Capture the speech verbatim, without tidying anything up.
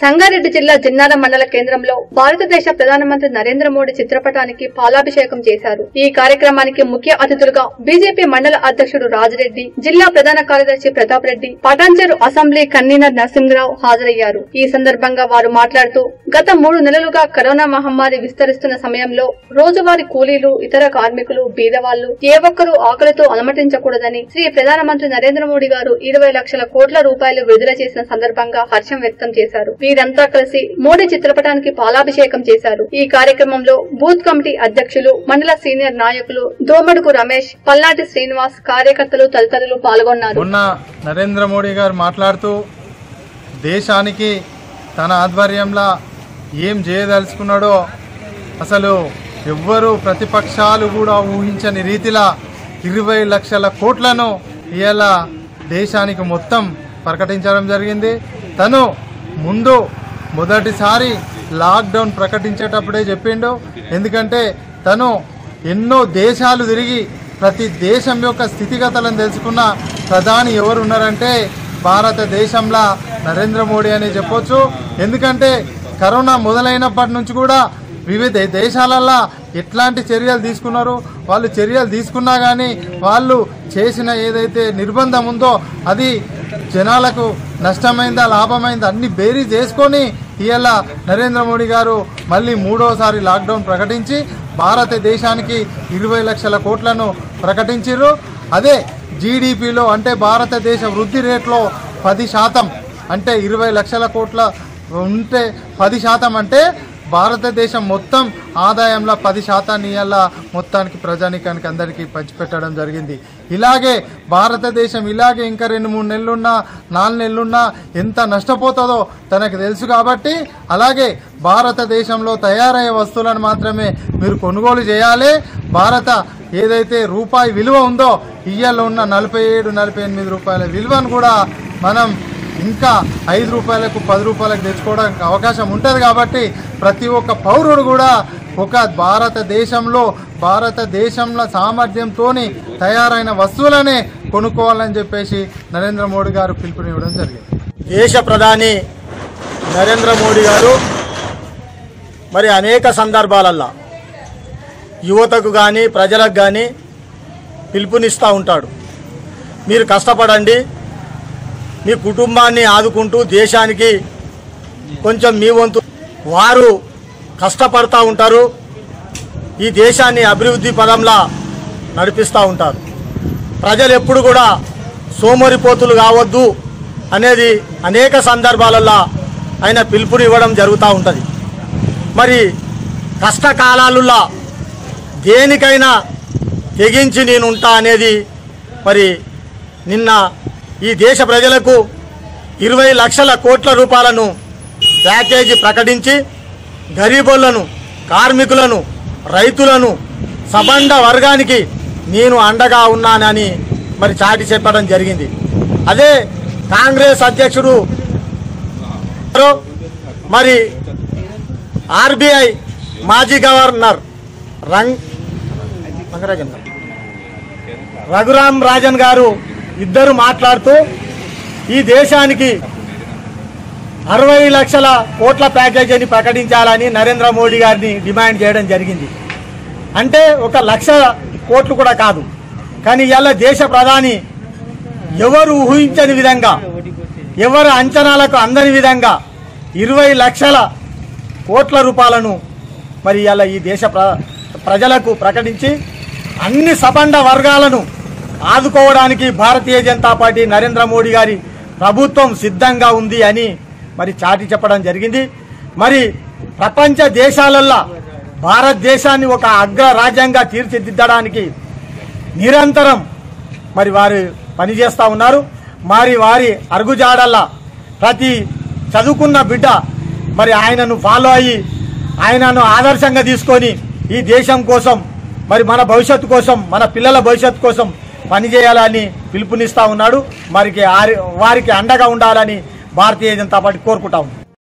సంగారెడ్డి జిల్లా జిన్నారం మండల కేంద్రంలో భారతదేశ ప్రధానమంత్రి నరేంద్ర మోడీ చిత్రపటానికి పాలాభిషేకం చేశారు। ఈ కార్యక్రమానికి ముఖ్య అతిథులుగా బీజేపీ మండల అధ్యక్షుడు రాజిరెడ్డి, జిల్లా ప్రధాన కార్యదర్శి ప్రతాప్ రెడ్డి, పటాన్చెరు అసెంబ్లీ కన్వీనర్ నరసింహరావు హాజరయ్యారు। ఈ సందర్భంగా వారు మాట్లాడుతూ గత మూడు నెలలుగా కరోనా మహమ్మారి విస్తరిస్తున్న సమయంలో రోజువారీ కూలీలు, ఇతర కార్మికులు, బీదవాళ్లు ఏ ఒక్కరూ ఆకలితో అలమటించకూడదని శ్రీ ప్రధానమంత్రి నరేంద్ర మోడీ గారు ఇరవై లక్షల కోట్ల రూపాయలు విడుదల చేసిన సందర్భంగా హర్షం వ్యక్తం చేశారు। వీరంతా కలిసి మోడీ చిత్రపటానికి పాలాభిషేకం చేశారు। ఈ కార్యక్రమంలో బూత్ కమిటీ అధ్యక్షులు, మండల సీనియర్ నాయకులు దోమడుగు రమేష్, పల్నాటి శ్రీనివాస్, కార్యకర్తలు తదితరులు పాల్గొన్నారు। మొన్న నరేంద్ర మోడీ గారు మాట్లాడుతూ దేశానికి తన ఆధ్వర్యంలో ఏం చేయదలుచుకున్నాడో అసలు ఎవ్వరూ ప్రతిపక్షాలు కూడా ఊహించని రీతిలో ఇరవై లక్షల కోట్లను ఇవాళ దేశానికి మొత్తం ప్రకటించడం జరిగింది। తను ముందు మొదటిసారి లాక్డౌన్ ప్రకటించేటప్పుడే చెప్పిండు, ఎందుకంటే తను ఎన్నో దేశాలు తిరిగి ప్రతి దేశం యొక్క స్థితిగతులను తెలుసుకున్న ప్రధాని ఎవరు ఉన్నారంటే భారతదేశంలో నరేంద్ర మోడీ అని చెప్పొచ్చు। ఎందుకంటే కరోనా మొదలైనప్పటి నుంచి కూడా వివిధ దేశాలల్లో ఎట్లాంటి చర్యలు తీసుకున్నారు, వాళ్ళు చర్యలు తీసుకున్నా కానీ వాళ్ళు చేసిన ఏదైతే నిర్బంధం ఉందో అది జనాలకు నష్టమైందా లాభమైందా అన్ని బేరీ చేసుకొని ఇవాళ నరేంద్ర మోడీ గారు మళ్ళీ మూడోసారి లాక్డౌన్ ప్రకటించి భారతదేశానికి ఇరవై లక్షల కోట్లను ప్రకటించారు। అదే జీడిపిలో అంటే భారతదేశ వృద్ధి రేట్లో పది శాతం అంటే ఇరవై లక్షల కోట్ల ఉంటే పది శాతం అంటే భారతదేశం మొత్తం ఆదాయంలో పది శాతాన్ని ఇవాళ మొత్తానికి ప్రజానికానికి అందరికీ పంచిపెట్టడం జరిగింది। ఇలాగే భారతదేశం ఇలాగే ఇంకా రెండు మూడు నెలలున్నా నాలుగు నెలలున్నా ఎంత నష్టపోతుందో తనకు తెలుసు కాబట్టి అలాగే భారతదేశంలో తయారయ్యే వస్తువులను మాత్రమే మీరు కొనుగోలు చేయాలి। భారత ఏదైతే రూపాయి విలువ ఉందో ఇవాళ ఉన్న నలభై ఏడు నలభై ఎనిమిది రూపాయల విలువను కూడా మనం ఇంకా ఐదు రూపాయలకు పది రూపాయలకు తెచ్చుకోవడానికి అవకాశం ఉంటుంది కాబట్టి ప్రతి ఒక్క పౌరుడు కూడా ఒక భారతదేశంలో భారతదేశంలో సామర్థ్యంతో తయారైన వస్తువులనే కొనుక్కోవాలని చెప్పేసి నరేంద్ర మోడీ గారు పిలుపునివ్వడం జరిగింది। దేశ ప్రధాని నరేంద్ర మోడీ గారు మరి అనేక సందర్భాలల్లో యువతకు కానీ ప్రజలకు కానీ పిలుపునిస్తూ ఉంటాడు, మీరు కష్టపడండి, మీ కుటుంబాన్ని ఆదుకుంటూ దేశానికి కొంచెం మీ వంతు వారు కష్టపడుతూ ఉంటారు, ఈ దేశాన్ని అభివృద్ధి పదంలా నడిపిస్తూ ఉంటారు। ప్రజలు ఎప్పుడు కూడా సోమరిపోతులు కావద్దు అనేది అనేక సందర్భాలలో ఆయన పిలుపునివ్వడం జరుగుతూ ఉంటుంది। మరి కష్టకాలాలలో దేనికైనా తెగించి నేను ఉంటా అనేది మరి నిన్న ఈ దేశ ప్రజలకు ఇరవై లక్షల కోట్ల రూపాయలను ప్యాకేజీ ప్రకటించి గరీబులను, కార్మికులను, రైతులను, సబండ వర్గానికి నేను అండగా ఉన్నానని మరి చాటి చెప్పడం జరిగింది। అదే కాంగ్రెస్ అధ్యక్షుడు మరి ఆర్బీఐ మాజీ గవర్నర్ రంగ్ రఘురామ్ రాజన్ గారు ఇద్దరు మాట్లాడుతూ ఈ దేశానికి అరవై లక్షల కోట్ల ప్యాకేజీని ప్రకటించాలని నరేంద్ర మోడీ గారిని డిమాండ్ చేయడం జరిగింది। అంటే ఒక లక్ష కోట్లు కూడా కాదు, కానీ ఇవాళ దేశ ప్రధాని ఎవరు ఊహించని విధంగా, ఎవరు అంచనాలకు అందని విధంగా ఇరవై లక్షల కోట్ల రూపాయలను మరి ఇవాళ ఈ దేశ ప్రజలకు ప్రకటించి అన్ని సబండ వర్గాలను ఆదుకోవడానికి భారతీయ జనతా పార్టీ నరేంద్ర మోడీ గారి ప్రభుత్వం సిద్ధంగా ఉంది అని మరి చాటి చెప్పడం జరిగింది। మరి ప్రపంచ దేశాలల్లో భారతదేశాన్ని ఒక అగ్ర రాజ్యంగా తీర్చిదిద్దడానికి నిరంతరం మరి వారు పనిచేస్తూ ఉన్నారు। మరి వారి అరుగుజాడల్లా ప్రతి చదువుకున్న బిడ్డ మరి ఆయనను ఫాలో అయ్యి ఆయనను ఆదర్శంగా తీసుకొని ఈ దేశం కోసం మరి మన భవిష్యత్తు కోసం, మన పిల్లల భవిష్యత్తు కోసం పనిచేయాలని పిలుపునిస్తా ఉన్నాడు। మరికి వారికి అండగా ఉండాలని భారతీయ జనతా పార్టీ కోరుకుంటా ఉంది।